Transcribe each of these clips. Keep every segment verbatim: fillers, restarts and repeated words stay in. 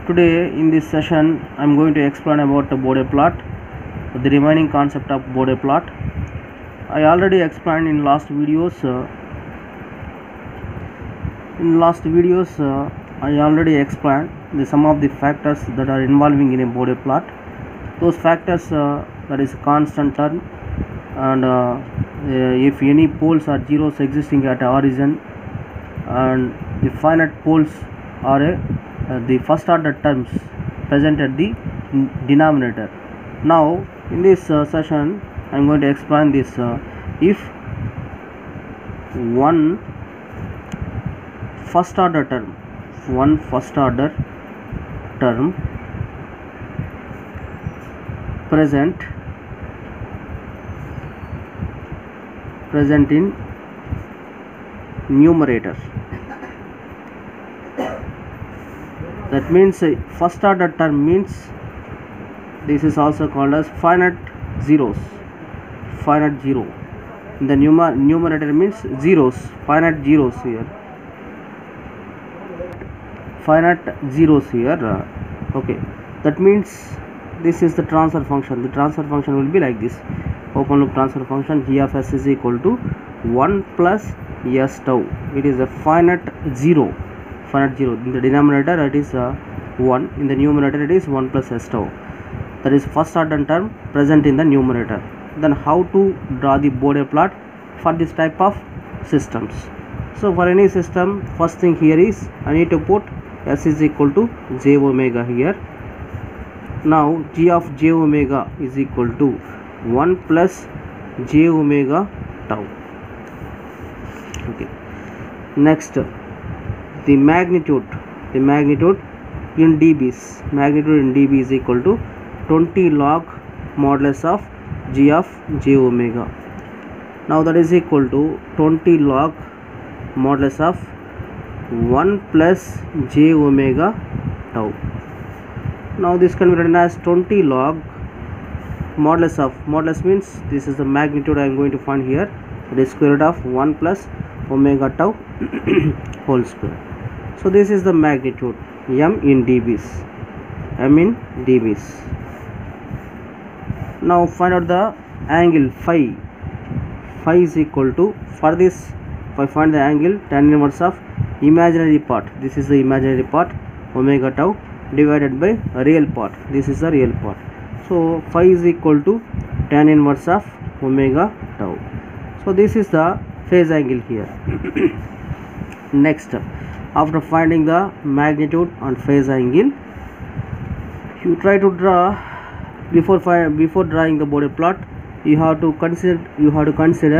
Today in this session I am going to explain about the Bode plot, the remaining concept of Bode plot. I already explained in last videos. Uh, in last videos uh, I already explained the some of the factors that are involving in a Bode plot. Those factors uh, that is constant term, and uh, uh, if any poles or zeros existing at origin, and the finite poles are a Uh, the first order terms present at the denominator. Now in this uh, session I am going to explain this. Uh, if one first order term one first order term present present in numerator, that means uh, first order term means this is also called as finite zeros. Finite zero in the numer numerator means zeros, finite zeros here, finite zeros here. Uh, okay, that means this is the transfer function. The transfer function will be like this: open loop transfer function g of s is equal to one plus s tau. It is a finite zero. Finite zero in the denominator it is uh, one, in the numerator it is one plus s tau. That is first order term present in the numerator. Then how to draw the Bode plot for this type of systems? So for any system, first thing here is I need to put s is equal to j omega here. Now g of j omega is equal to one plus j omega tau. Okay, next the magnitude the magnitude in dBs. Magnitude in dB is equal to twenty log modulus of g of j omega. Now that is equal to twenty log modulus of one plus j omega tau. Now this can be written as twenty log modulus of, modulus means this is the magnitude I am going to find here, it is square root of one plus omega tau whole square. So this is the magnitude m in dBs, m in dBs. Now find out the angle phi. Phi is equal to, for this if I find the angle, tan inverse of imaginary part, this is the imaginary part, omega tau, divided by real part, this is the real part. So phi is equal to tan inverse of omega tau. So this is the phase angle here. Next, after finding the magnitude and phase angle, you try to draw, before before drawing the Bode plot, you have to consider you have to consider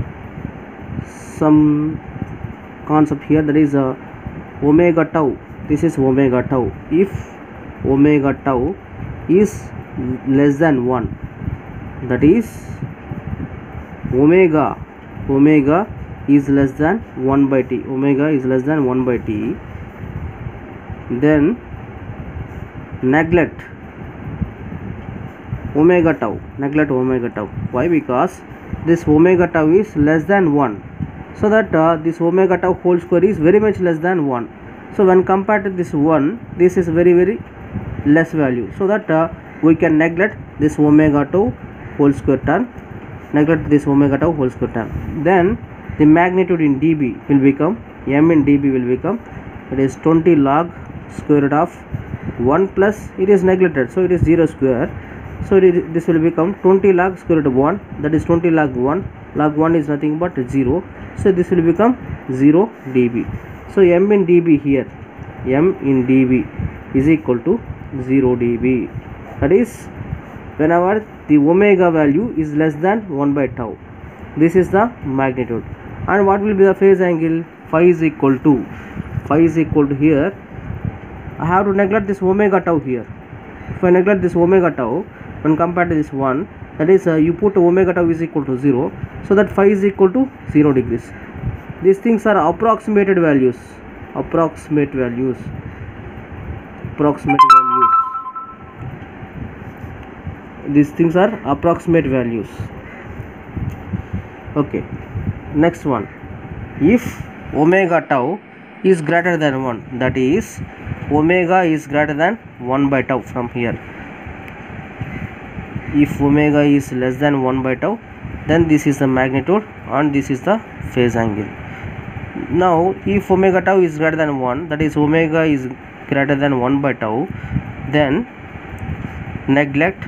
some concept here, that is uh, omega tau. This is omega tau. If omega tau is less than one, that is omega omega is less than one by t, omega is less than one by t, then neglect omega tau, neglect omega tau. Why? Because this omega tau is less than one, so that uh, this omega tau whole square is very much less than one. So when compared to this one, this is very very less value, so that uh, we can neglect this omega tau whole square term, neglect this omega tau whole square term. Then the magnitude in dB will become, m in dB will become, it is twenty log square root of one plus, it is neglected, so it is zero square, so it is, this will become twenty log square root of one, that is twenty log one, log one is nothing but zero, so this will become zero dB. So m in dB here, m in dB is equal to zero dB, that is whenever the omega value is less than one by tau. This is the magnitude. And what will be the phase angle? Phi is equal to, phi is equal to here, I have to neglect this omega tau here. If I neglect this omega tau when compared to this one, that is uh, you put omega tau is equal to zero, so that phi is equal to zero degrees. These things are approximated values, approximate values, approximate values. These things are approximate values. Okay, next one, if omega tau is greater than one, that is omega is greater than one by tau from here. If omega is less than one by tau, then this is the magnitude and this is the phase angle. Now if omega tau is greater than one, that is omega is greater than one by tau, then neglect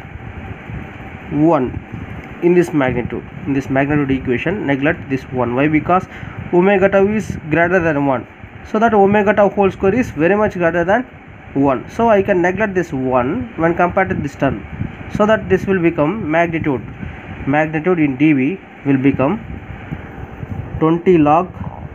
one in this magnitude, in this magnitude equation, neglect this one. Why? Because omega tau is greater than one, so that omega tau whole square is very much greater than one. So I can neglect this one when compared to this term, so that this will become magnitude. Magnitude in dB will become twenty log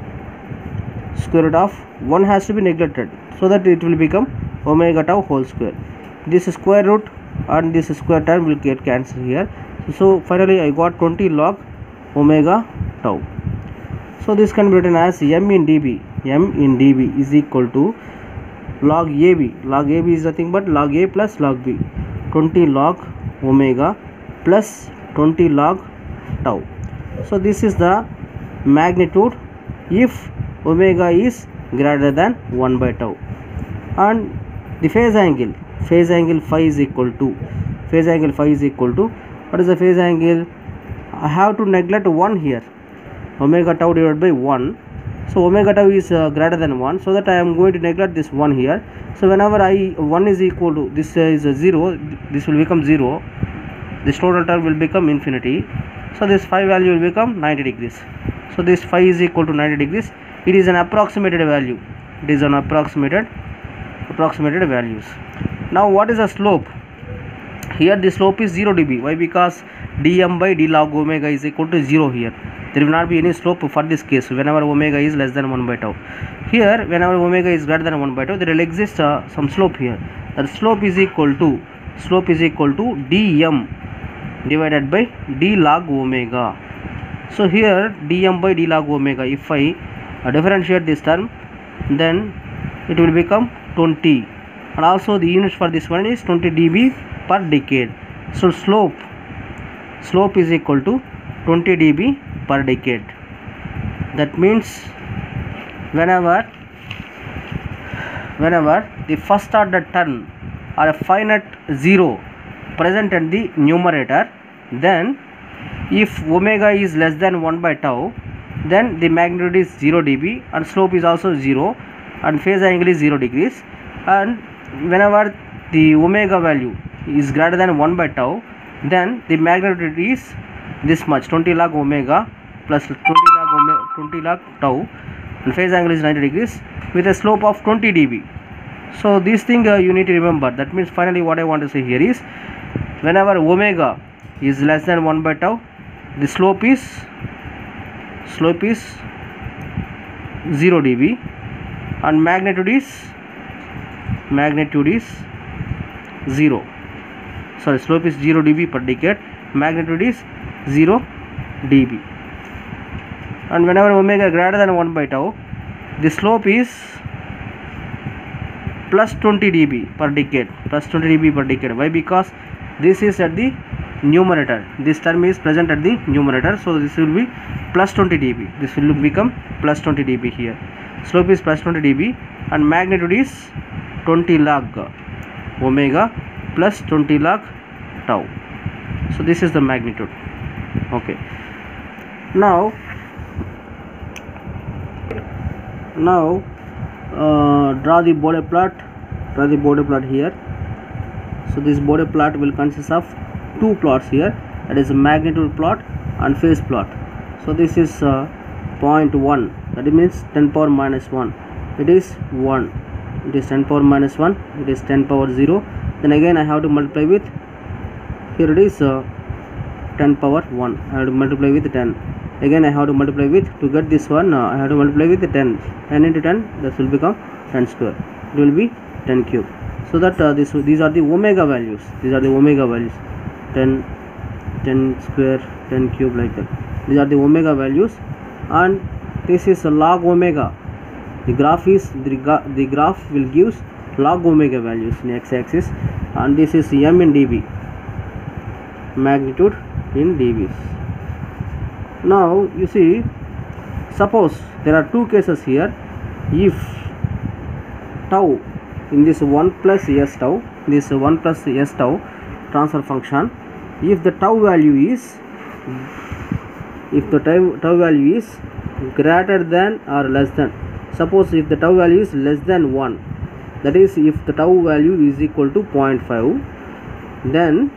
square root of one has to be neglected, so that it will become omega tau whole square. This square root and this square term will get cancelled here. So finally I got twenty log omega tau. So this can be written as m in dB. M in dB is equal to log A B. Log A B is nothing but log A plus log B. twenty log omega plus twenty log tau. So this is the magnitude if omega is greater than one by tau. And the phase angle, phase angle phi is equal to, phase angle phi is equal to, what is the phase angle? I have to neglect one here, omega tau divided by one. So omega tau is uh, greater than one, so that I am going to neglect this one here. So whenever I one is equal to, this is a zero, this will become zero, this total term will become infinity. So this phi value will become ninety degrees. So this phi is equal to ninety degrees. It is an approximated value. It is an approximated approximated values. Now what is the slope? Here the slope is zero dB. Why? Because dm by d log omega is equal to zero here. There will not be any slope for this case whenever omega is less than one by tau. Here whenever omega is greater than one by tau, there will exist uh, some slope here. That slope is equal to, slope is equal to dm divided by d log omega. So here dm by d log omega, if I uh, differentiate this term, then it will become twenty, and also the units for this one is twenty dB per decade. So slope slope is equal to twenty dB per decade. That means whenever whenever the first order term or a finite zero present at the numerator, then if omega is less than one by tau, then the magnitude is zero dB and slope is also zero and phase angle is zero degrees. And whenever the omega value is greater than one by tau, then the magnitude is this much, twenty log omega plus twenty log omega, twenty log tau, and phase angle is ninety degrees with a slope of twenty dB. So this thing uh, you need to remember. That means finally what I want to say here is, whenever omega is less than one by tau, the slope is slope is zero dB and magnitude is magnitude is zero. Sorry, slope is zero dB per decade, magnitude is zero dB. And whenever omega greater than one by tau, the slope is plus twenty dB per decade, plus twenty dB per decade. Why? Because this is at the numerator, this term is present at the numerator, so this will be plus twenty dB. This will become plus twenty dB here. Slope is plus twenty dB and magnitude is twenty log omega plus twenty log tau. So this is the magnitude. Okay, now now uh, draw the Bode plot. Draw the Bode plot here. So this Bode plot will consist of two plots here, that is a magnitude plot and phase plot. So this is uh, zero point one, that means ten power minus one. It is one. It is ten power minus one. It is ten power zero. Then again I have to multiply with, here it is uh, ten power one. I have to multiply with ten. Again I have to multiply with, to get this one uh, I have to multiply with ten. ten into ten, this will become ten square. It will be ten cube. So that uh, this these are the omega values. These are the omega values. ten, ten square, ten cube, like that. These are the omega values, and this is a log omega. The graph is the, the graph will gives log omega values in x-axis, and this is m in dB, magnitude in dBs. Now you see, suppose there are two cases here. If tau in this one plus s tau, this one plus s tau transfer function, if the tau value is if the tau, tau value is greater than or less than, suppose if the tau value is less than one, that is if the tau value is equal to zero point five, then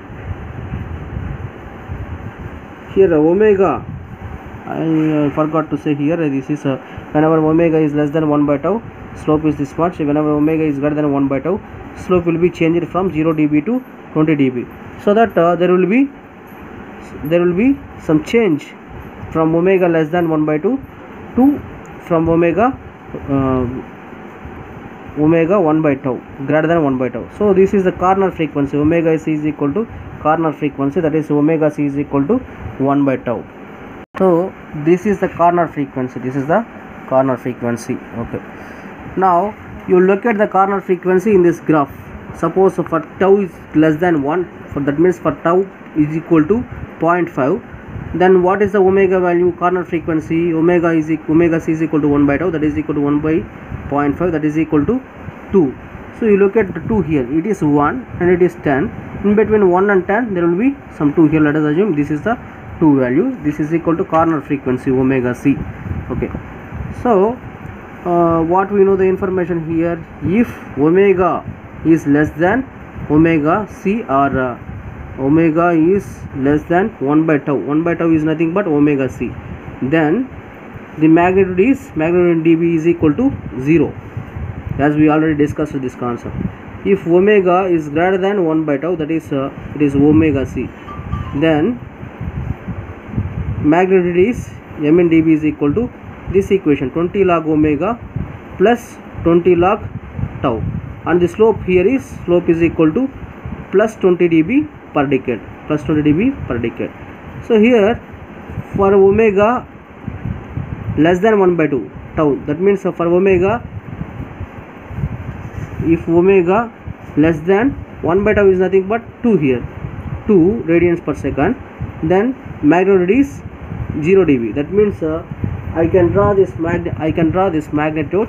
here omega, I uh, forgot to say here, this is uh, whenever omega is less than one by tau, slope is this much. Whenever omega is greater than one by tau, slope will be changed from zero dB to twenty dB, so that uh, there will be there will be some change from omega less than one by two to from omega uh, omega one by tau greater than one by tau. So this is the corner frequency. Omega c is equal to corner frequency, that is omega c is equal to one by tau. So this is the corner frequency. This is the corner frequency. Okay. Now you look at the corner frequency in this graph. Suppose for tau is less than one, for that means for tau is equal to zero point five, then what is the omega value, corner frequency? Omega is omega c is equal to one by tau, that is equal to one by zero point five, that is equal to two. So you look at the two here, it is one and it is ten. In between one and ten there will be some two here. Let us assume this is the two value. This is equal to corner frequency omega c. Okay. So uh, what we know the information here, if omega is less than omega c, or uh, omega is less than one by tau, one by tau is nothing but omega c, then the magnitude is magnitude in dB is equal to zero, as we already discussed this concept. If omega is greater than one by tau, that is uh, it is omega c, then magnitude is m in dB is equal to this equation, twenty log omega plus twenty log tau, and the slope here is slope is equal to plus twenty dB per decade, plus twenty dB per decade. So here for omega less than one by two tau, that means for omega, if omega less than one by tau is nothing but two here, two radians per second, then magnitude is zero dB. That means uh, I can draw this mag I can draw this magnitude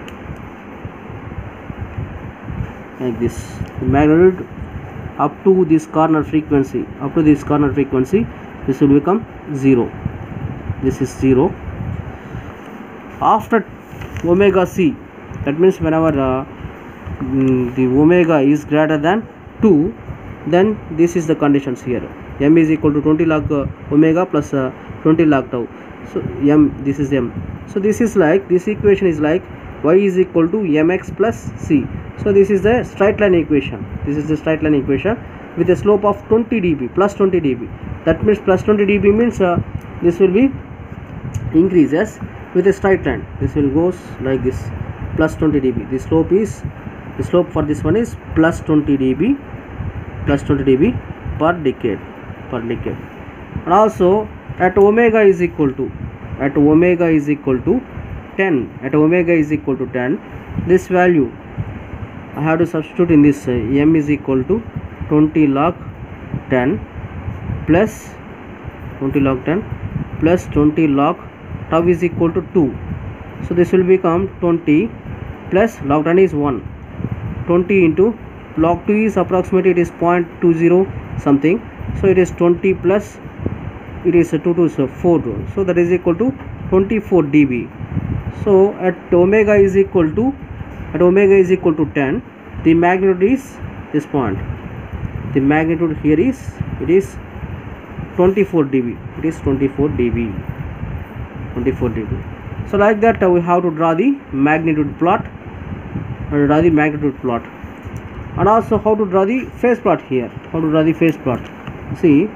like this. Magnitude up to this corner frequency, up to this corner frequency, this will become zero. This is zero. After omega c, that means whenever uh, mm, the omega is greater than two, then this is the conditions here. M is equal to twenty log uh, omega plus uh, twenty log tau. So m, this is m. So this is like, this equation is like y is equal to mx plus c. So this is the straight line equation. This is the straight line equation with a slope of twenty dB, plus twenty dB. That means plus twenty dB means uh, this will be increases with a straight line. This will goes like this, plus twenty dB. The slope is the slope for this one is plus twenty dB, plus twenty dB per decade, per decade. And also at omega is equal to at omega is equal to ten. At omega is equal to ten. This value I have to substitute in this. uh, m is equal to twenty log ten plus twenty log ten plus twenty log tau is equal to two. So this will become twenty plus log ten is one. twenty into log two is approximately, it is zero point two zero something. So it is twenty plus, it is two to four. So that is equal to twenty-four dB. So at omega is equal to at omega is equal to ten, the magnitude is this point. The magnitude here is, it is twenty-four dB. It is twenty-four dB. twenty-four dB. So like that uh, we have to draw the magnitude plot and draw the magnitude plot, and also how to draw the phase plot here. How to draw the phase plot? See,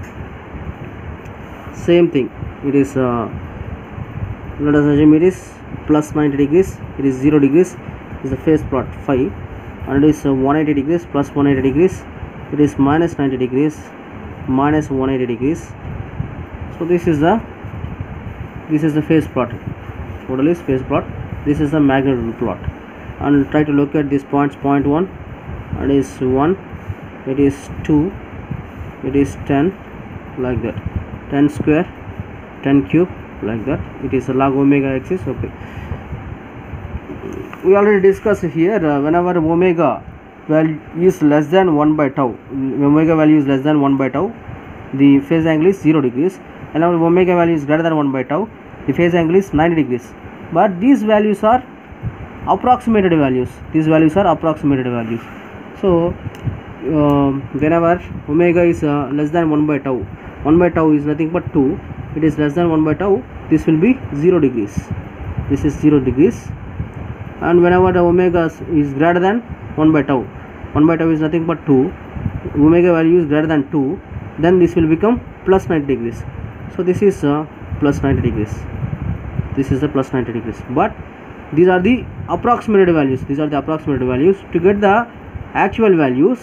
same thing. It is uh, let us assume it is plus ninety degrees. It is zero degrees. Is the phase plot phi, and it is uh, one hundred eighty degrees plus one hundred eighty degrees. It is minus ninety degrees minus one hundred eighty degrees. So this is the this is the phase plot. Total is phase plot. This is the magnitude plot. And try to look at these points. Point one, and is one. It is two. It is ten, like that. ten square, ten cube, like that. It is a log omega axis. Okay. we already discussed here, uh, whenever omega value is less than one by tau, omega value is less than one by tau, the phase angle is zero degrees, and our omega value is greater than one by tau, the phase angle is ninety degrees. But these values are approximated values, these values are approximated values. So uh, whenever omega is uh, less than one by tau, one by tau is nothing but two, it is less than one by tau, this will be zero degrees, this is zero degrees. And whenever the omega is greater than one by tau, one by tau is nothing but two, omega value is greater than two, then this will become plus ninety degrees. So this is uh, plus ninety degrees, this is the plus ninety degrees. But these are the approximated values, these are the approximated values. To get the actual values,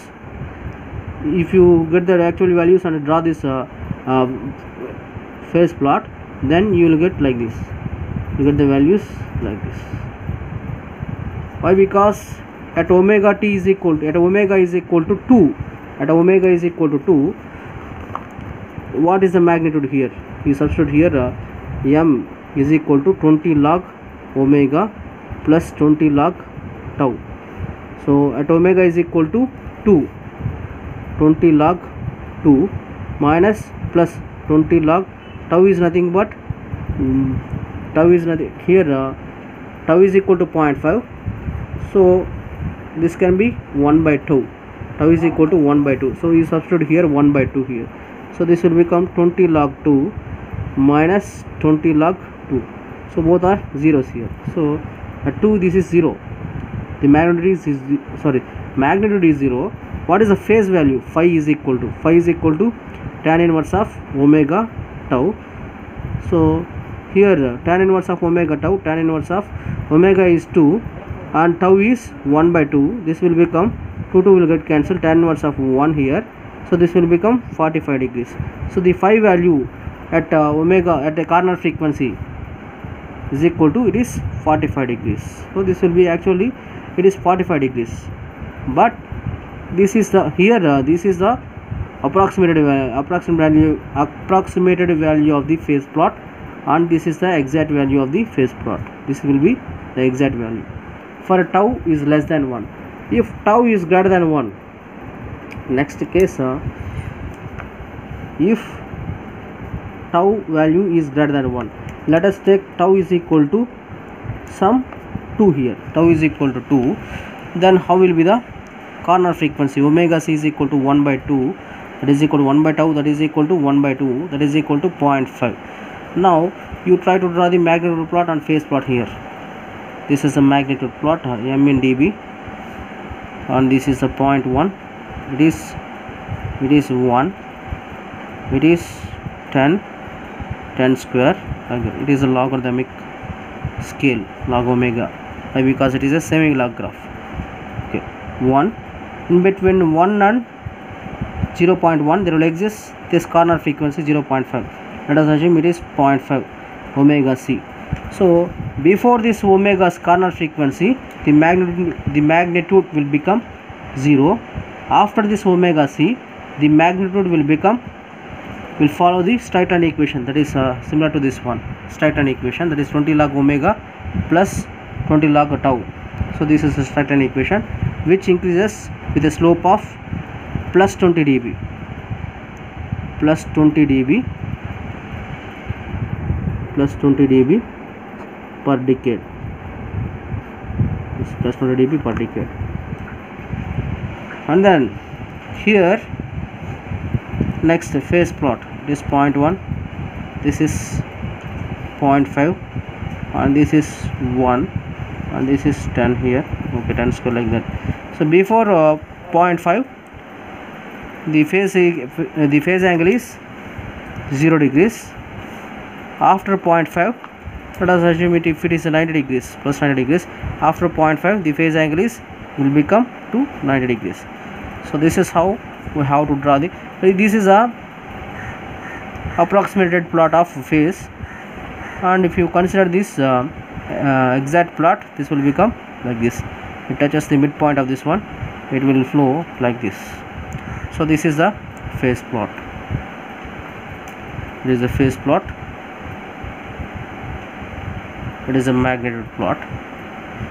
if you get the actual values and draw this uh, uh, phase plot, then you will get like this, you get the values like this. Why? Because at omega t is equal to, at omega is equal to two, at omega is equal to two, what is the magnitude here? You substitute here, uh, m is equal to twenty log omega plus twenty log tau. So at omega is equal to two, twenty log two minus plus twenty log tau is nothing but um, tau is nothing here, uh, tau is equal to zero point five. So this can be one by two, tau is equal to one by two, so you substitute here one by two here. So this will become twenty log two minus twenty log two, so both are zeros here. So at two this is zero, the magnitude is, is sorry magnitude is zero. What is the phase value? Phi is equal to, phi is equal to tan inverse of omega tau. So here uh, tan inverse of omega tau, tan inverse of omega is two and tau is one by two, this will become two, two will get cancelled, tan inverse of one here, so this will become forty-five degrees. So the phi value at uh, omega at the corner frequency is equal to, it is forty-five degrees. So this will be actually, it is forty-five degrees. But this is the here uh, this is the approximated uh, approximate value approximated value of the phase plot, and this is the exact value of the phase plot. This will be the exact value for a tau is less than one. If tau is greater than one, next case, uh, if tau value is greater than one, let us take tau is equal to some two here, tau is equal to two, then how will be the corner frequency? Omega c is equal to one by two, that is equal to one by tau, that is equal to one by two, that is equal to zero point five. Now you try to draw the magnitude plot and phase plot here. This is the magnitude plot, uh, m in dB, and this is the zero point one, it is it is one, it is ten, ten square, it is a logarithmic scale, log omega, because it is a semi-log graph. Okay, one, in between one and zero point one there will exist this corner frequency zero point five. Let us assume it is zero point five omega c. So before this omega's corner frequency, the magnitude the magnitude will become zero. After this omega c, the magnitude will become will follow the straight line equation, that is uh, similar to this one, straight line equation, that is twenty log omega plus twenty log tau. So this is the straight line equation which increases with a slope of plus twenty dB, plus twenty dB, plus twenty dB per decade, this plus twenty dB per decade. And then here next phase plot, this zero point one, this is zero point five, and this is one, and this is ten here, okay, ten square like that. So before uh, zero point five, the phase uh, the phase angle is zero degrees. After zero point five, let us assume it if it is ninety degrees, plus ninety degrees. After zero point five, the phase angle is will become to ninety degrees. So this is how we have to draw the, this is a approximated plot of phase, and if you consider this uh, uh, exact plot, this will become like this. It touches the midpoint of this one, it will flow like this. So this is the phase plot, this is the phase plot, it is a magnitude plot.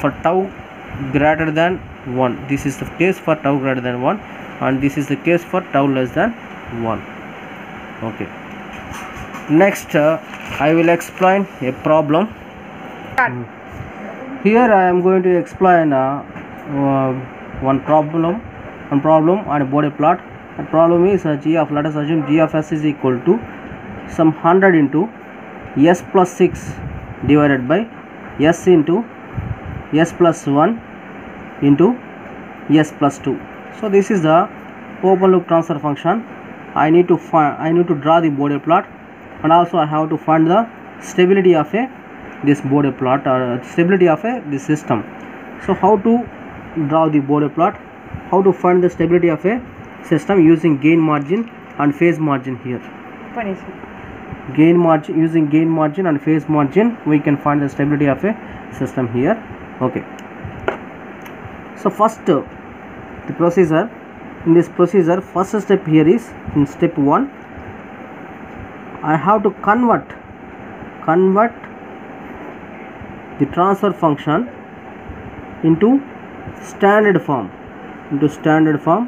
for tau greater than one. This is the case for tau greater than one, and this is the case for tau less than one. Okay, next uh, I will explain a problem. Mm. Here I am going to explain uh, uh, one problem one problem on a Bode plot. The problem is uh, g of, let us assume g of s is equal to some one hundred into s plus six divided by s into s plus one into s plus two. So this is the open loop transfer function. I need to find I need to draw the Bode plot, and also I have to find the stability of a this Bode plot, or uh, stability of a this system. So how to draw the Bode plot, how to find the stability of a system using gain margin and phase margin. Here gain margin, using gain margin and phase margin, we can find the stability of a system here. Okay, so first uh, the procedure, in this procedure, first step here is, in step one, I have to convert convert the transfer function into standard form into standard form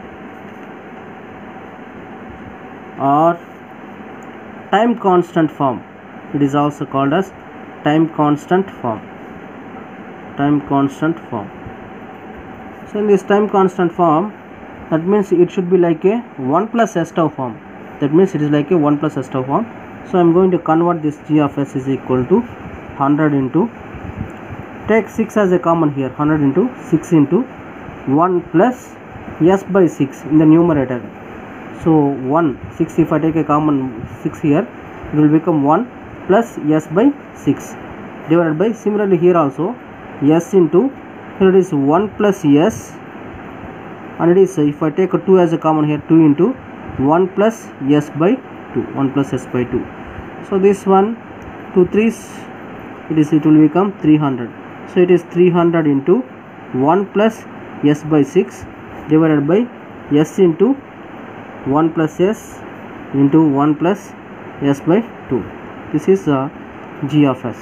or time constant form. It is also called as time constant form time constant form. So in this time constant form, that means it should be like a one plus s tau form. That means it is like a one plus s tau form. So I am going to convert this g of s is equal to one hundred into, take six as a common here, one hundred into six into one plus s by six in the numerator. So one, six, if I take a common six here, it will become one plus s by six divided by, similarly here also s into, here it is one plus s, and it is, if I take a two as a common here, two into one plus s by two, one plus s by two. So this one, two threes, it is, it will become three hundred. So it is three hundred into one plus s by six divided by s into one plus s into one plus s by two. This is uh, g of s.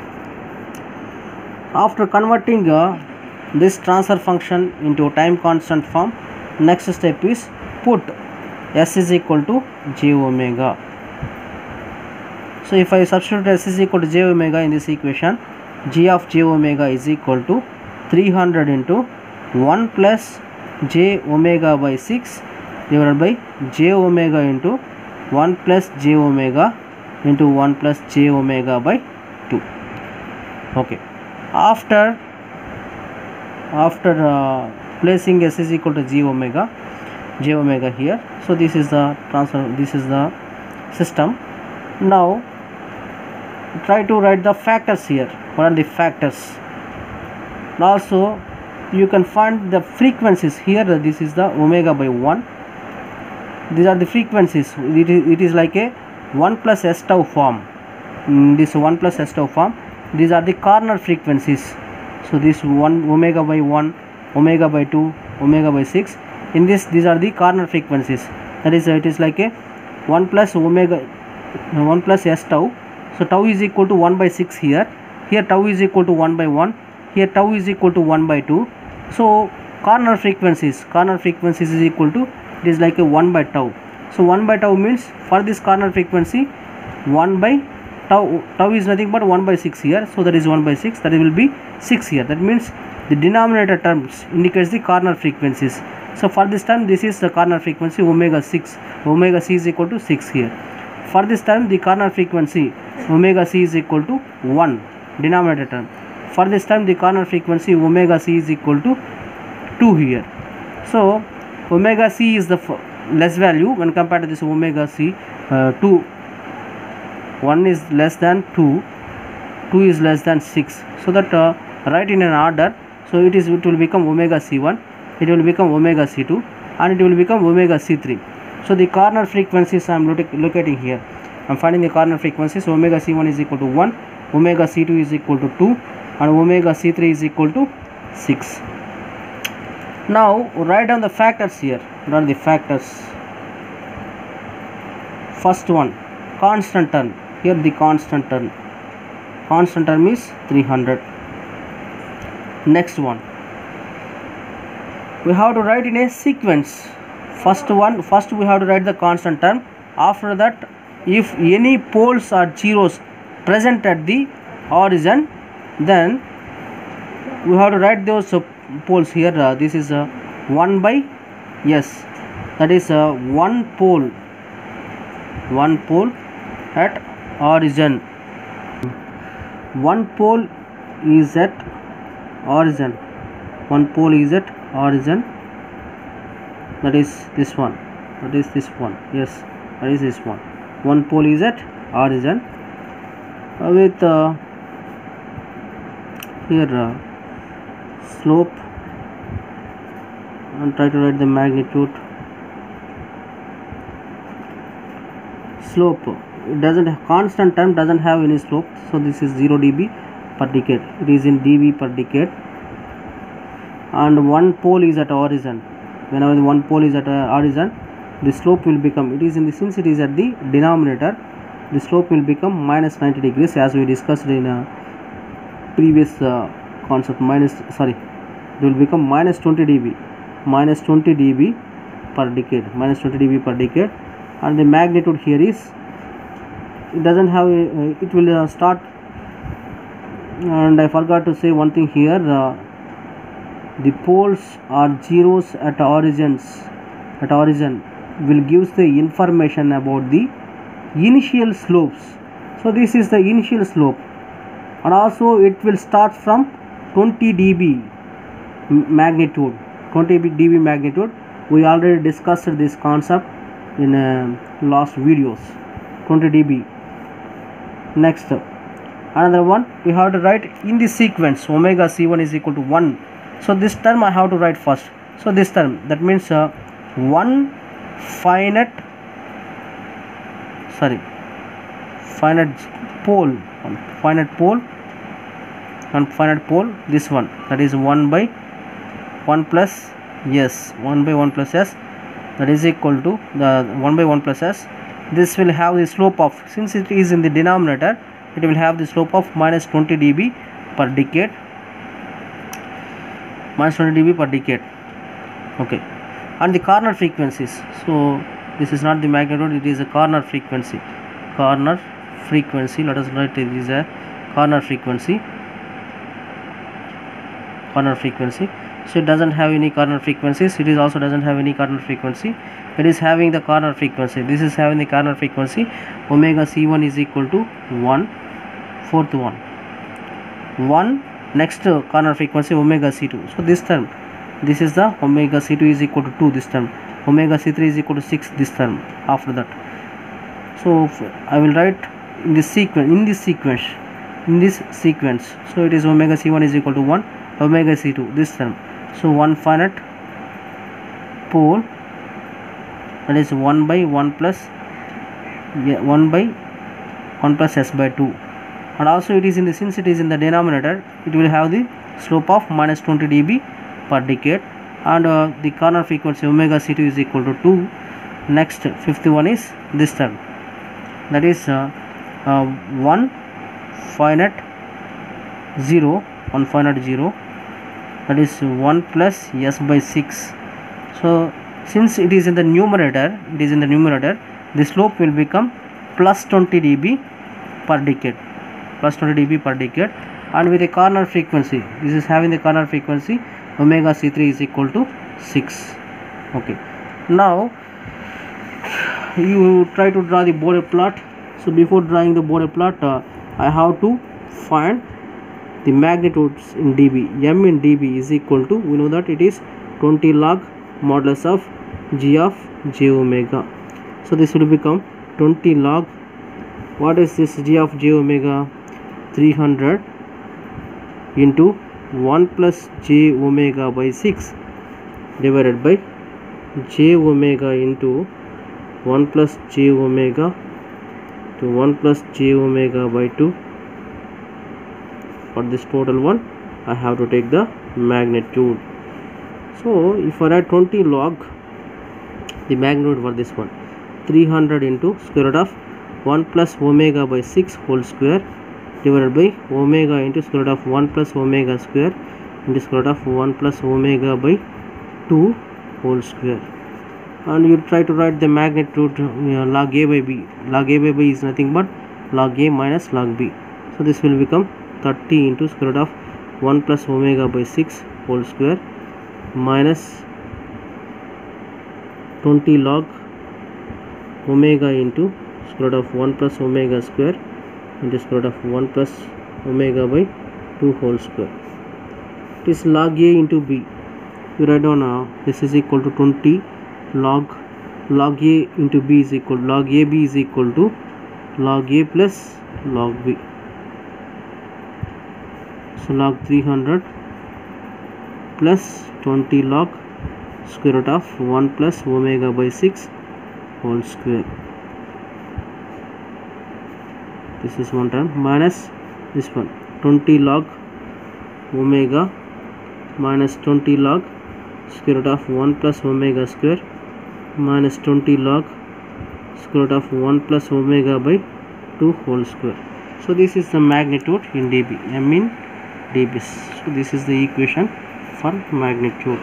After converting uh, this transfer function into time constant form, next step is put s is equal to j omega. So if I substitute s is equal to j omega in this equation, g of j omega is equal to three hundred into one plus j omega by six divided by j omega into one plus j omega into one plus j omega by two. Okay, after after uh, placing s is equal to j omega j omega here, so this is the transfer, this is the system. Now try to write the factors here. What are the factors? And also you can find the frequencies here. This is the omega by one. These are the frequencies. It is, it is like a one plus s tau form. Mm, this one plus s tau form. These are the corner frequencies. So this one omega by one, omega by two, omega by six. In this, these are the corner frequencies. That is, it is like a one plus omega, one plus s tau. So tau is equal to one by six here. Here tau is equal to one by one. Here tau is equal to one by two. So corner frequencies, corner frequencies is equal to, it is like a one by tau. So one by tau means, for this corner frequency, one by tau, tau is nothing but one by six here. So that is one by six, that will be six here. That means the denominator terms indicates the corner frequencies. So for this term, this is the corner frequency omega six, omega c is equal to six here. For this term, the corner frequency omega c is equal to one, denominator term. For this term, the corner frequency omega c is equal to two here. So omega c is the less value when compared to this omega c. uh, two, one is less than two, two is less than six. So that uh, write in an order. So it is, it will become omega c one, it will become omega c two, and it will become omega c three. So the corner frequencies I am locating here. I am finding the corner frequencies. Omega c one is equal to one, omega c two is equal to two, and omega c three is equal to six. Now write down the factors here. What are the factors? First one, constant term. Here the constant term. Constant term is three hundred. Next one, we have to write in a sequence. First one, first we have to write the constant term. After that, if any poles or zeros present at the origin, then we have to write those uh, poles here. Uh, this is uh, one by s, that is uh, one pole, one pole at origin. One pole is at origin, one pole is at origin, that is this one, that is this one, yes, that is this one. One pole is at origin uh, with uh, here uh, slope, and try to write the magnitude. Slope, it doesn't have, constant term doesn't have any slope, so this is zero dB per decade, it is in dB per decade. And one pole is at origin, whenever the one pole is at uh, origin, the slope will become, it is in the, since it is at the denominator, the slope will become minus ninety degrees, as we discussed in a previous uh, concept. Minus, sorry, it will become minus twenty dB, minus twenty dB per decade, minus twenty dB per decade. And the magnitude here is, it doesn't have a, uh, it will uh, start, and I forgot to say one thing here, uh, the poles or zeros at origins, at origin will gives the information about the initial slopes. So this is the initial slope, and also it will start from twenty dB magnitude, twenty dB magnitude. We already discussed this concept in uh, last videos, twenty dB. Next, another one, we have to write in the sequence omega c one is equal to one. So this term I have to write first. So this term, that means uh, one finite, sorry, finite pole, one finite pole, and finite pole, this one, that is one by one plus s, one by one plus s, that is equal to the one by one plus s. This will have the slope of, since it is in the denominator, it will have the slope of minus twenty dB per decade, minus twenty dB per decade. Okay, and the corner frequencies, so this is not the magnitude, it is a corner frequency, corner frequency, let us write it is a corner frequency, corner frequency. So it doesn't have any corner frequencies, it is also doesn't have any corner frequency, it is having the corner frequency, this is having the corner frequency. Omega c one is equal to one, fourth one, one. Next uh, corner frequency omega c two, so this term, this is the omega c two is equal to two, this term, omega c three is equal to six, this term after that. So I will write in this sequence, in this sequence, in this sequence, so it is omega c one is equal to one, omega c two, this term. So one finite pole, that is one by one plus, yeah, one by one plus s by two, and also it is in the, since it is in the denominator, it will have the slope of minus twenty dB per decade, and uh, the corner frequency omega c two is equal to two. Next, fifth one is this term, that is uh, uh, one finite zero, one finite zero, that is one plus s by six. So since it is in the numerator, it is in the numerator, the slope will become plus twenty dB per decade, plus twenty dB per decade, and with a corner frequency, this is having the corner frequency omega c three is equal to six. Okay, now you try to draw the border plot. So before drawing the border plot, uh, I have to find the magnitudes in dB. M in dB is equal to, we know that it is twenty log modulus of g of j omega. So this will become twenty log, what is this, g of j omega, three hundred into one plus j omega by six divided by j omega into one plus j omega to one plus j omega by two. For this total one, I have to take the magnitude. So if I write twenty log, the magnitude for this one, three hundred into square root of one plus omega by six whole square divided by omega into square root of one plus omega square into square root of one plus omega by two whole square. And you try to write the magnitude uh, log a by b. Log a by b is nothing but log a minus log b. So this will become thirty into square root of one plus omega by six whole square minus twenty log omega into square root of one plus omega square into square root of one plus omega by two whole square. It is log a into b. You write down now, this is equal to twenty log log a into b is equal log a b is equal to log a plus log b. So log three hundred plus twenty log square root of one plus omega by six whole square. This is one term minus this one twenty log omega minus twenty log square root of one plus omega square minus twenty log square root of one plus omega by two whole square. So this is the magnitude in dB, m in dBs. So this is the equation for magnitude.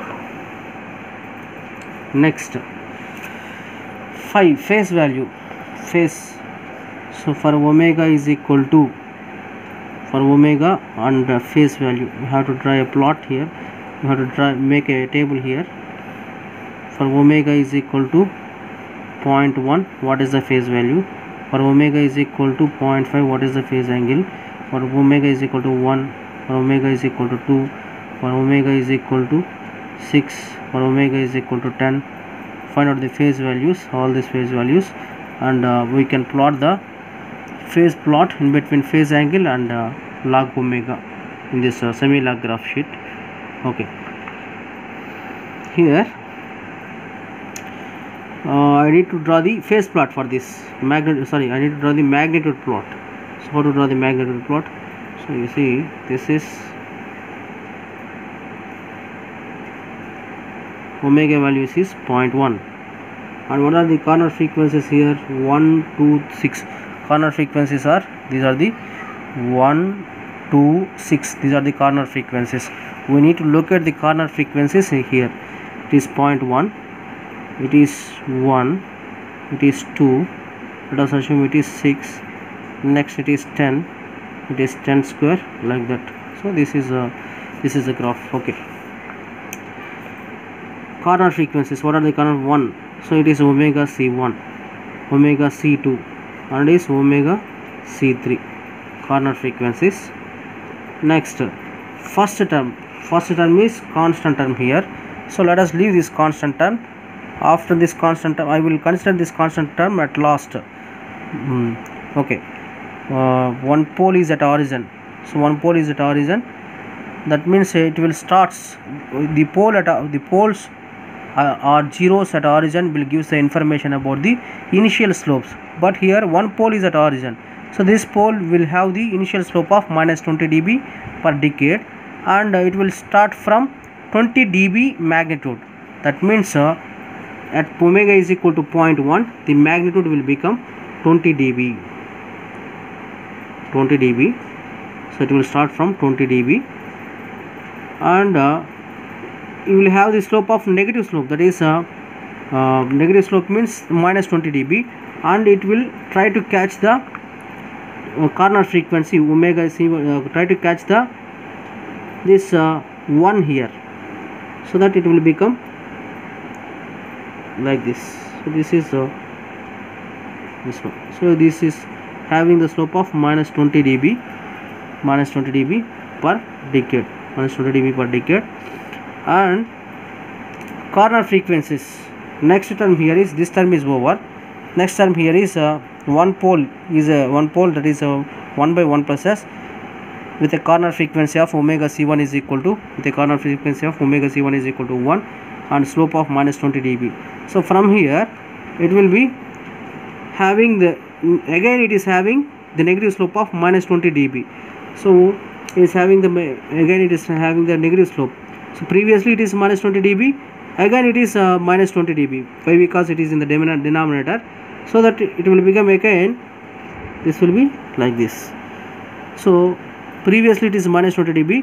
Next, five phase value. Phase. So for omega is equal to, for omega and uh, phase value, you have to draw a plot here. You have to draw make a table here. For omega is equal to zero point one, what is the phase value? For omega is equal to zero point five, what is the phase angle? For omega is equal to one, for omega is equal to two, for omega is equal to six, for omega is equal to ten. Find out the phase values, all these phase values, and uh, we can plot the phase plot in between phase angle and uh, log omega in this uh, semi log graph sheet. Okay, here uh, I need to draw the phase plot for this magnitude. Sorry, I need to draw the magnitude plot. So how to draw the magnitude plot? So you see, this is omega values is zero point one, and what are the corner frequencies here? one, two, six. Corner frequencies are, these are the one, two, six. These are the corner frequencies. We need to look at the corner frequencies here. It is zero point one, it is one, it is two, let us assume it is six, next it is ten, it is ten square, like that. So this is a this is a graph. Okay, corner frequencies, what are the corner? One, so it is omega c one, omega c two, and is omega c three corner frequencies. Next, first term, first term is constant term here. So let us leave this constant term. After this constant term, I will consider this constant term at last. Mm, okay, uh, one pole is at origin. So one pole is at origin. That means it will starts the pole at uh, the poles uh, are zeros at origin will give the information about the initial slopes. But here one pole is at origin. So this pole will have the initial slope of minus twenty d B per decade, and uh, it will start from twenty d B magnitude. That means uh, at omega is equal to zero point one, the magnitude will become twenty d B. twenty d B. So it will start from twenty d B, and uh, you will have the slope of negative slope. That is uh, uh, negative slope means minus twenty d B, and it will try to catch the uh, corner frequency omega c, uh, try to catch the this uh, one here, so that it will become like this. So this is uh, this one. So this is having the slope of minus twenty d B, minus twenty d B per decade, minus twenty d B per decade. And corner frequencies, next term here is, this term is over. Next term here is uh, one pole is a uh, one pole, that is uh, one by one plus s, with a corner frequency of omega c one is equal to, with a corner frequency of omega c one is equal to one, and slope of minus twenty d B. So from here it will be having the, again it is having the negative slope of minus twenty d B. So it is having the, again it is having the negative slope. So previously it is minus twenty d B, again it is uh, minus twenty d B. Why? Because it is in the denominator, so that it will become again, this will be like this. So previously it is minus twenty d B,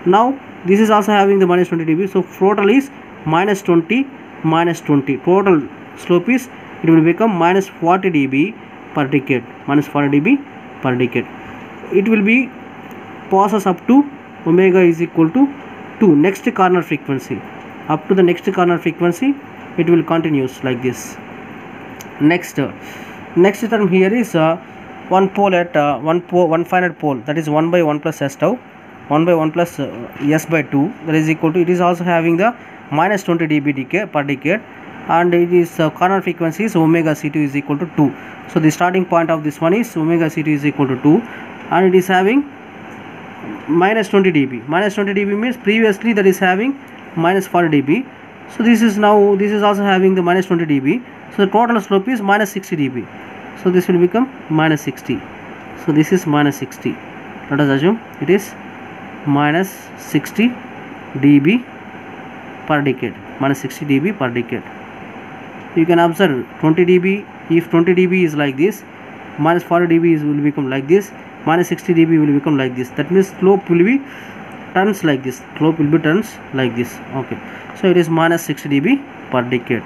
Now this is also having the minus twenty dB, so total is minus twenty minus twenty. Total slope is, it will become minus forty dB per decade, minus forty dB per decade. It will be passes up to omega is equal to two, next corner frequency. Up to the next corner frequency it will continues like this. Next uh, next term here is uh, one pole at uh, one pole, one finite pole, that is one by one plus s tau, one by one plus uh, s by two, that is equal to, it is also having the minus twenty dB decay per decade, and it is uh, corner frequency is omega c two is equal to two. So the starting point of this one is omega c two is equal to two, and it is having minus twenty dB. Minus twenty dB means previously that is having minus forty dB. So this is now, this is also having the minus twenty dB. So the total slope is minus sixty dB. So this will become minus sixty. So this is minus sixty. Let us assume it is minus sixty dB per decade. Minus sixty dB per decade. You can observe twenty dB. If twenty dB is like this, minus forty dB is will become like this. Minus sixty dB will become like this. That means slope will be turns like this. Slope will be turns like this. Okay. So it is minus sixty dB per decade,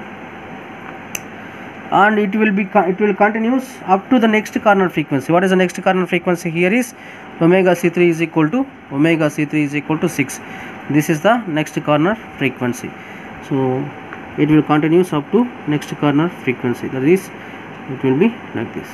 and it will be it will continues up to the next corner frequency. What is the next corner frequency? Here is omega c three is equal to omega c three is equal to six. This is the next corner frequency. So it will continues up to next corner frequency. That is, it will be like this.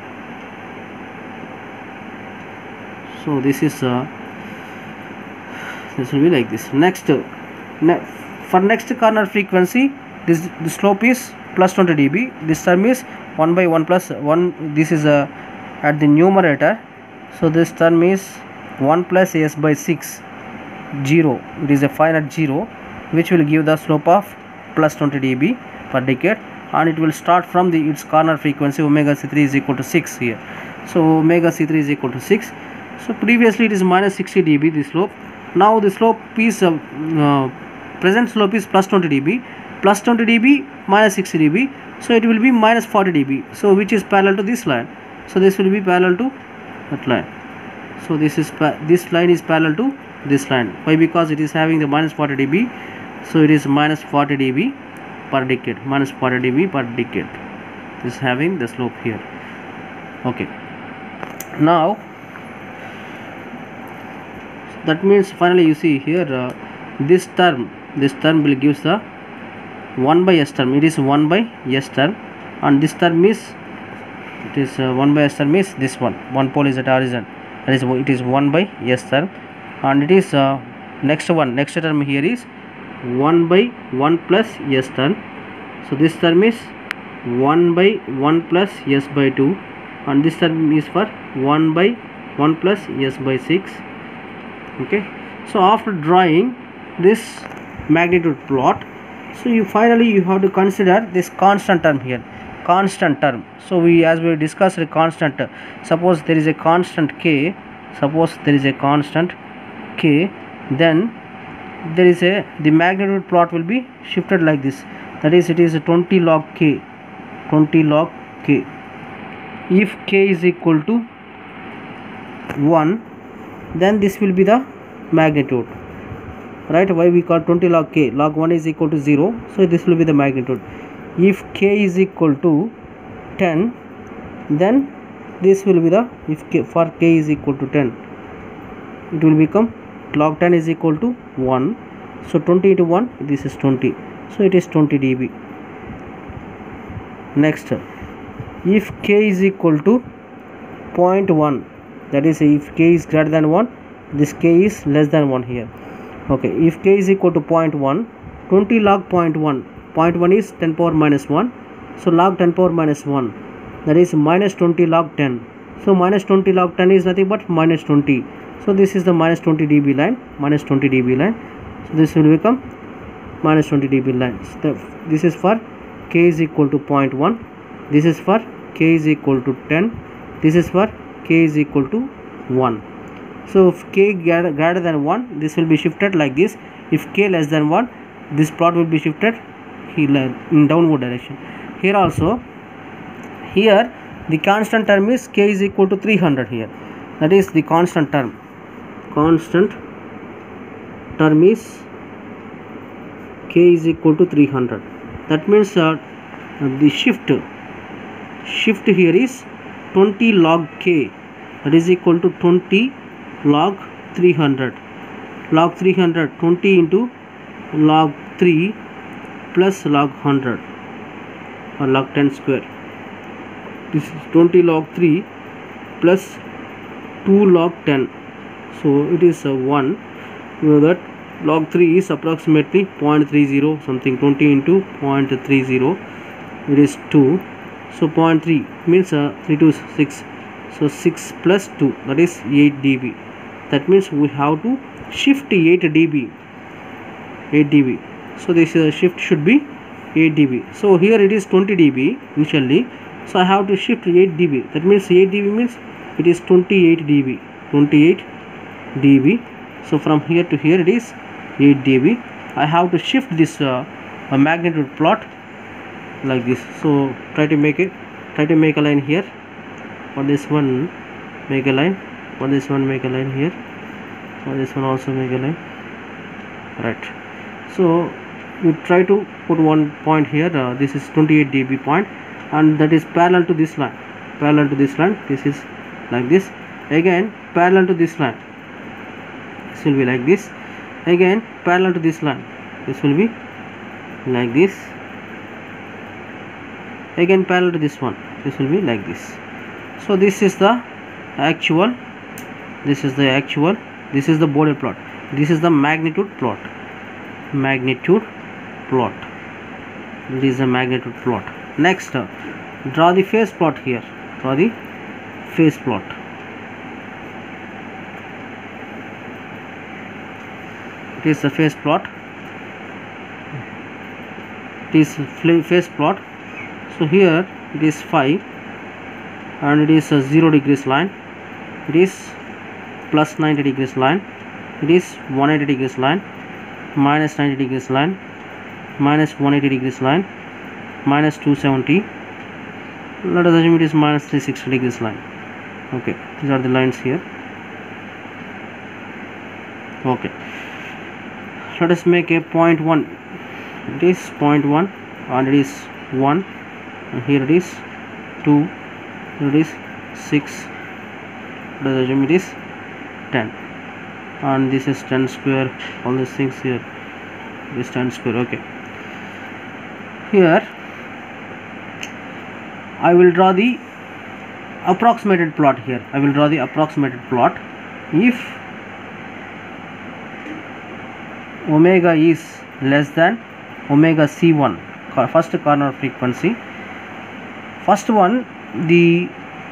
So this is uh, this will be like this. Next, ne for next corner frequency, this the slope is plus twenty dB. This term is one by one plus one. This is uh, at the numerator. So this term is one plus s by six, zero. It is a finite zero, which will give the slope of plus twenty dB per decade, and it will start from the its corner frequency omega c three is equal to six here. So omega c three is equal to six. So previously it is minus sixty dB the slope. Now the slope is uh, uh, present slope is plus twenty dB, plus twenty dB minus sixty dB, so it will be minus forty dB, so which is parallel to this line. So this will be parallel to that line. So this is this line is parallel to this line. Why? Because it is having the minus forty dB, so it is minus forty dB per decade, minus forty dB per decade. This is having the slope here. Okay. Now that means finally you see here uh, this term, this term will gives the one by s term. It is one by s term, and this term is it is uh, one by s term is this one. One pole is at origin. That is, it is one by s term, and it is uh, next one. Next term here is one by one plus s term. So this term is one by one plus s by two, and this term is for one by one plus s by six. Okay. So after drawing this magnitude plot, so you finally you have to consider this constant term here, constant term. So we, as we discussed a constant, suppose there is a constant k, suppose there is a constant k, then there is a the magnitude plot will be shifted like this. That is, it is a twenty log k, twenty log k. If k is equal to one, then this will be the magnitude, right? Why we call twenty log k? Log one is equal to zero, so this will be the magnitude. If k is equal to ten, then this will be the, if k, for k is equal to ten, it will become log ten is equal to one. So twenty into one, this is twenty, so it is twenty dB. Next, if k is equal to zero point one, that is, if k is greater than one, this k is less than one here. Okay, if k is equal to zero point one, twenty log zero point one, zero point one is ten power minus one, so log ten power minus one, that is minus twenty log ten. So minus twenty log ten is nothing but minus twenty. So this is the minus twenty dB line, minus twenty dB line. So this will become minus twenty dB line. So this is for k is equal to zero point one, this is for k is equal to ten, this is for k is equal to one. So if k greater than one, this will be shifted like this. If k less than one, this plot will be shifted in downward direction. Here also, here the constant term is k is equal to three hundred here. That is the constant term, constant term is k is equal to three hundred. That means uh, the shift shift here is twenty log k, that is equal to twenty log three hundred. Log three hundred, twenty into log three plus log one hundred, or log ten square. This is twenty log three plus two log ten, so it is uh, one. You know that log three is approximately zero point three zero something. Twenty into zero point three zero, it is two. So zero point three means uh, three to six, so six plus two, that is eight d B. That means we have to shift eight d B, eight d B. So this uh, shift should be eight d B. So here it is twenty d B initially, so I have to shift eight d B. That means eight d B means it is twenty-eight d B, twenty-eight d B. So from here to here it is eight d B. I have to shift this uh, a magnitude plot like this. So try to make it, try to make a line here. For this one, make a line. For this one, make a line here. For this one also make a line. Right. So we try to put one point here. Uh, this is twenty-eight d B point, and that is parallel to this line. Parallel to this line. This is like this. Again parallel to this line. This will be like this. Again parallel to this line. This will be like this. Again parallel to this one. This will be like this. So this is the actual. This is the actual. This is the border plot. This is the magnitude plot. Magnitude plot. This is the magnitude plot. Next, uh, draw the phase plot here. Draw the phase plot. It is the phase plot. It is phase plot. So here it is five, and it is a zero degrees line. It is plus ninety degrees line. It is one hundred eighty degrees line, minus ninety degrees line, minus one hundred eighty degrees line, minus two hundred seventy. Let us assume it is minus three hundred sixty degrees line. Okay, these are the lines here. Okay, let us make a point one. It is point one, and it is one, and here it is two, here it is six. Let us assume it is ten, and this is ten square. All these things here, this ten square. Okay, here I will draw the approximated plot here. I will draw the approximated plot. If omega is less than omega c one, first corner frequency, first one, the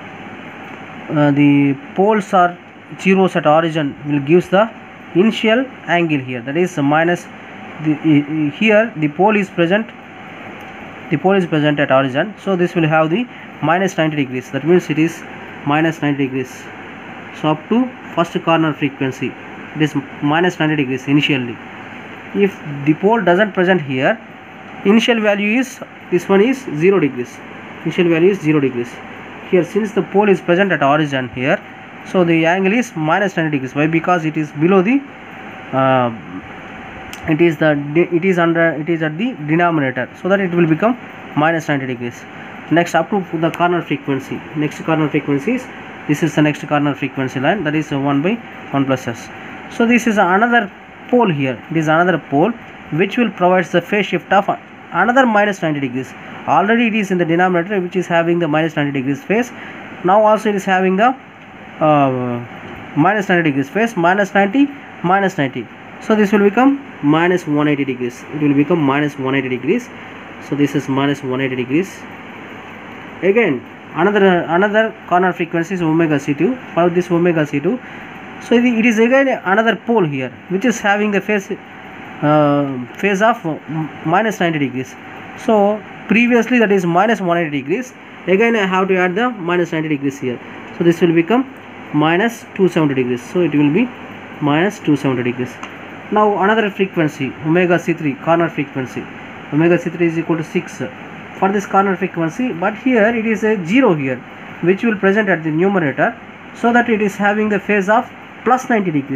uh, the poles are zeros at origin, will gives the initial angle here, that is minus the uh, here the pole is present the pole is present at origin, so this will have the minus ninety degrees. That means it is minus ninety degrees. So up to first corner frequency it is minus ninety degrees initially. If the pole doesn't present here, initial value is, this one is zero degrees. Initial value is zero degrees. Here since the pole is present at origin here, so the angle is minus ninety degrees. Why? Because it is below the uh, it is the it is under it is at the denominator, so that it will become minus ninety degrees. Next, up to the corner frequency, next corner frequency is, this is the next corner frequency line, that is one by one plus s. So this is another pole here. It is another pole which will provide the phase shift of another minus ninety degrees. Already it is in the denominator, which is having the minus ninety degrees phase. Now also it is having the uh, minus ninety degrees phase. Minus ninety, minus ninety. So this will become minus one hundred eighty degrees. It will become minus one hundred eighty degrees. So this is minus one hundred eighty degrees. Again another another corner frequency is omega c two. For this omega c two, so it is again another pole here which is having the phase uh, phase of minus ninety degrees. So previously that is minus one hundred degrees. Again I have to add the minus ninety degrees here. So this will become minus two hundred seventy degrees. So it will be minus two hundred seventy degrees. Now another frequency, omega c three, corner frequency. Omega c three is equal to six for this corner frequency, but here it is a zero here which will present at the numerator, so that it is having the phase of plus ninety degrees.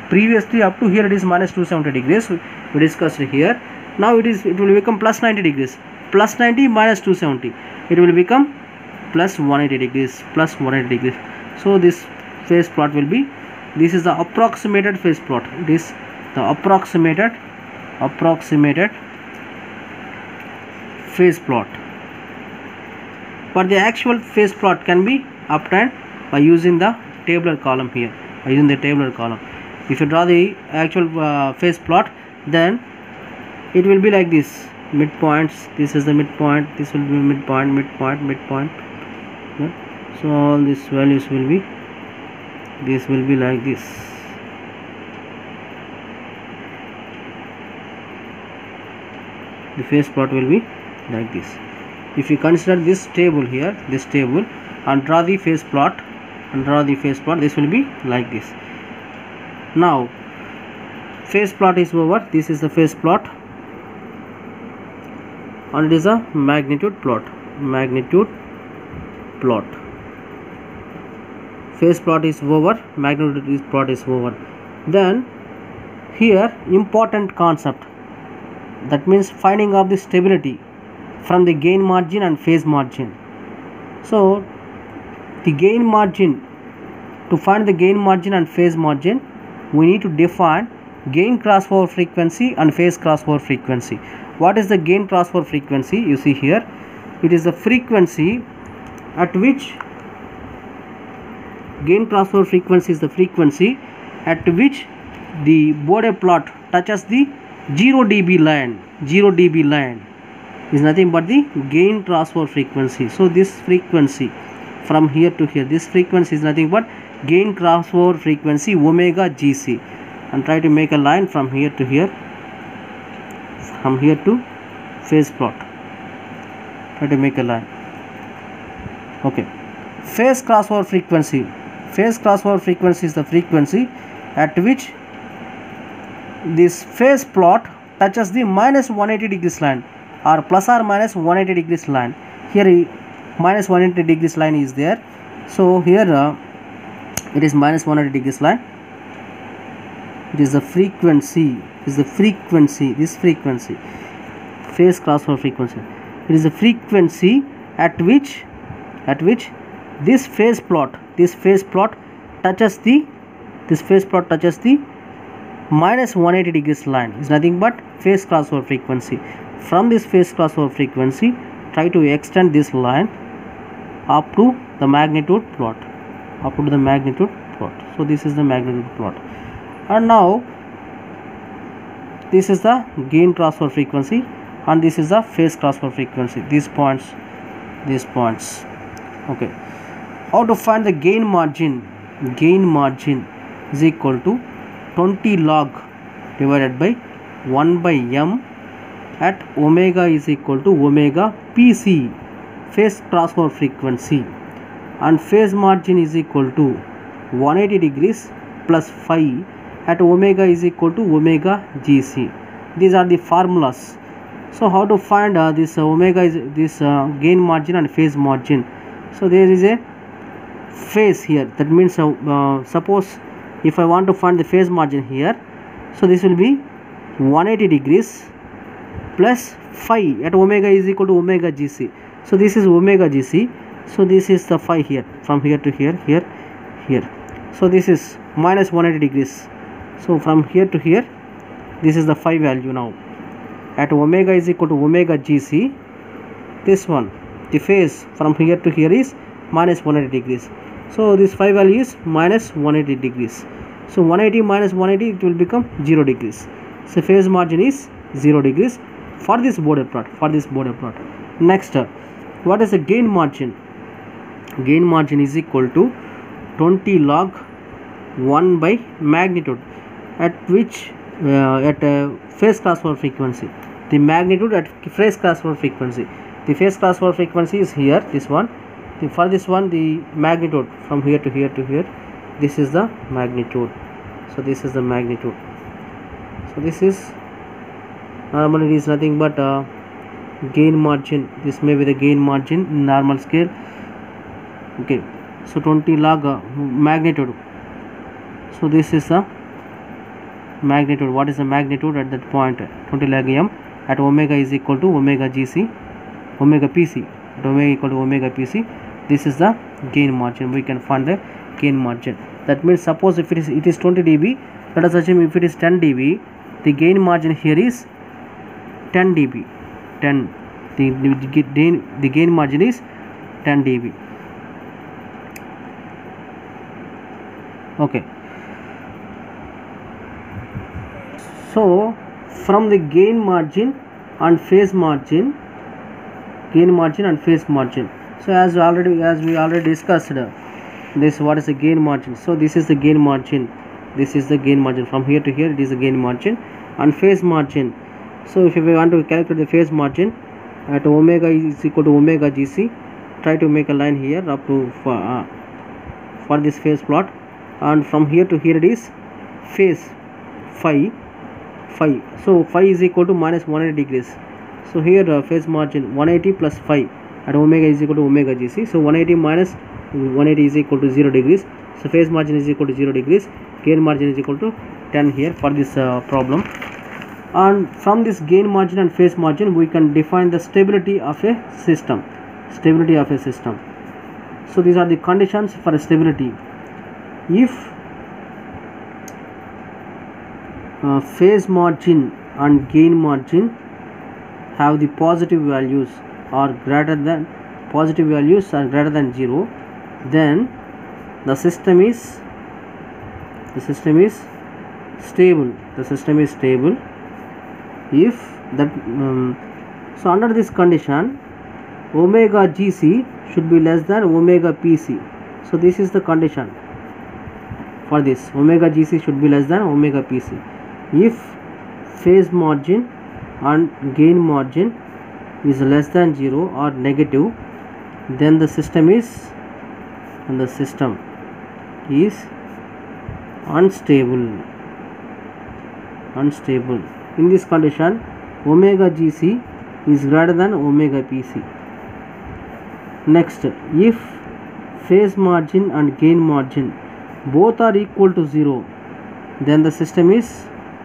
previously up to here it is minus two hundred seventy degrees, we discussed here. Now it is, it will become plus ninety degrees. Plus ninety minus two hundred seventy, it will become plus one hundred eighty degrees, plus one hundred eighty degrees. So this phase plot will be, this is the approximated phase plot. It is the approximated approximated phase plot. But the actual phase plot can be obtained by using the tabular column here, by using the tabular column. If you draw the actual uh, phase plot, then it will be like this: midpoints, this is the midpoint, this will be midpoint, midpoint, midpoint. Yeah. So all these values will be, this will be like this. The phase plot will be like this. If you consider this table here, this table, and draw the phase plot, and draw the phase plot, this will be like this. Now phase plot is over. This is the phase plot, and it is a magnitude plot. Magnitude plot. Phase plot is over. Magnitude plot is over. Then here important concept. That means finding out the stability from the gain margin and phase margin. So the gain margin, to find the gain margin and phase margin, we need to define gain crossover frequency and phase crossover frequency. What is the gain crossover frequency? You see here, it is the frequency at which, gain crossover frequency is the frequency at which the Bode plot touches the zero D B line. zero D B line is nothing but the gain crossover frequency. So this frequency from here to here, this frequency is nothing but gain crossover frequency omega G C. And try to make a line from here to here, from here to phase plot. Try to make a line. Okay. Phase crossover frequency. Phase crossover frequency is the frequency at which this phase plot touches the minus one hundred eighty degrees line, or plus or minus one hundred eighty degrees line. Here minus one hundred eighty degrees line is there. So here uh, it is minus one hundred degrees line. It is the frequency, is the frequency, this frequency, phase crossover frequency. It is the frequency at which, at which this phase plot, this phase plot touches the, this phase plot touches the minus one hundred eighty degrees line. Is nothing but phase crossover frequency. From this phase crossover frequency, try to extend this line up to the magnitude plot, up to the magnitude plot. So this is the magnitude plot. And now this is the gain crossover frequency, and this is the phase crossover frequency. These points, these points. Okay. How to find the gain margin? Gain margin is equal to twenty log divided by one by m at omega is equal to omega P C, phase crossover frequency, and phase margin is equal to one hundred eighty degrees plus phi at omega is equal to omega G C. These are the formulas. So how to find uh, this uh, omega is this uh, gain margin and phase margin? So there is a phase here. That means uh, uh, suppose if I want to find the phase margin here, so this will be one hundred eighty degrees plus phi at omega is equal to omega G C. So this is omega G C. So this is the phi here, from here to here, here, here. So this is minus one hundred degrees. So from here to here, this is the phi value now. At omega is equal to omega G C. This one, the phase from here to here is minus one hundred degrees. So this phi value is minus one hundred eighty degrees. So one hundred eighty minus one hundred eighty, it will become zero degrees. So phase margin is zero degrees for this Bode plot, for this Bode plot. Next, uh, what is the gain margin? Gain margin is equal to twenty log one by magnitude at which uh, at uh, phase crossover frequency. The magnitude at phase crossover frequency. The phase crossover frequency is here, this one. The, for this one, the magnitude from here to here to here, this is the magnitude. So this is the magnitude. So this is normally it is nothing but uh, gain margin. This may be the gain margin in normal scale. Okay. So twenty log uh, magnitude. So this is the magnitude. What is the magnitude at that point? twenty log m at omega is equal to omega gc, omega pc, at omega equal to omega pc. This is the gain margin. We can find the gain margin. That means suppose if it is it is twenty dB, let us assume if it is ten dB, the gain margin here is ten dB. ten. The, the gain the gain margin is ten dB. Okay. So from the gain margin and phase margin, gain margin and phase margin. So as we already as we already discussed, uh, this what is the gain margin. So this is the gain margin. This is the gain margin. From here to here, it is the gain margin and phase margin. So if we want to calculate the phase margin at omega is equal to omega gc, try to make a line here up to for, uh, for this phase plot, and from here to here it is phase phi phi. So phi is equal to minus one hundred eighty degrees. So here uh, phase margin one eighty plus phi at omega is equal to omega gc. So one eighty minus one eighty is equal to zero degrees. So phase margin is equal to zero degrees. Gain margin is equal to ten here for this uh, problem. And from this gain margin and phase margin, we can define the stability of a system. Stability of a system. So these are the conditions for a stability. If uh, phase margin and gain margin have the positive values or greater than positive values are greater than zero, then the system is the system is stable. The system is stable. If that um, so under this condition, omega gc should be less than omega pc. So this is the condition for this. Omega gc should be less than omega pc. If phase margin and gain margin is less than zero or negative, then the system is and the system is unstable. Unstable. In this condition, omega gc is greater than omega pc. Next, if phase margin and gain margin both are equal to zero, then the system is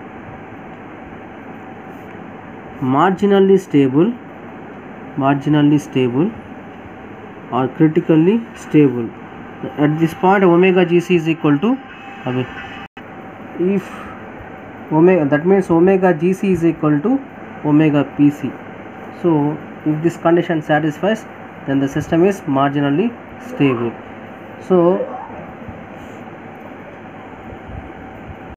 marginally stable, marginally stable or critically stable. At this point, omega gc is equal to, if omega, that means omega gc is equal to omega pc. So if this condition satisfies, then the system is marginally stable. So